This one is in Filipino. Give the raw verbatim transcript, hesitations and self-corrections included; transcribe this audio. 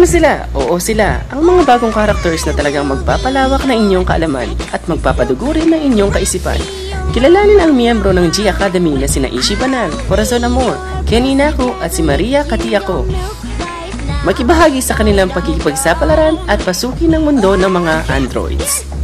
sila, oo sila, ang mga bagong characters na talagang magpapalawak ng inyong kaalaman at magpapadugo rin ng inyong kaisipan. Kilalanin ang miyembro ng G Academy na sina Ishi Banal, Corazon Amor, Kenny Naku at si Maria Katiyako. Makibahagi sa kanilang pagkikipagsapalaran at pasukin ng mundo ng mga androids.